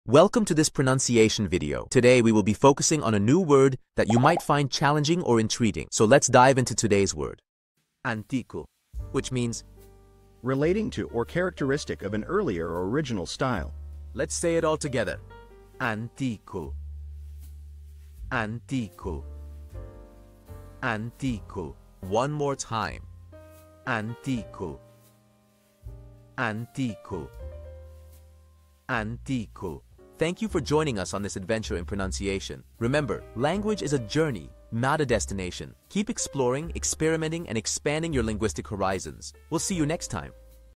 Welcome to this pronunciation video. Today we will be focusing on a new word that you might find challenging or intriguing. So let's dive into today's word. Antico, which means relating to or characteristic of an earlier or original style. let's say it all together. Antico. Antico. Antico. One more time. Antico. Antico. Antico. Thank you for joining us on this adventure in pronunciation. Remember, language is a journey, not a destination. Keep exploring, experimenting, and expanding your linguistic horizons. We'll see you next time.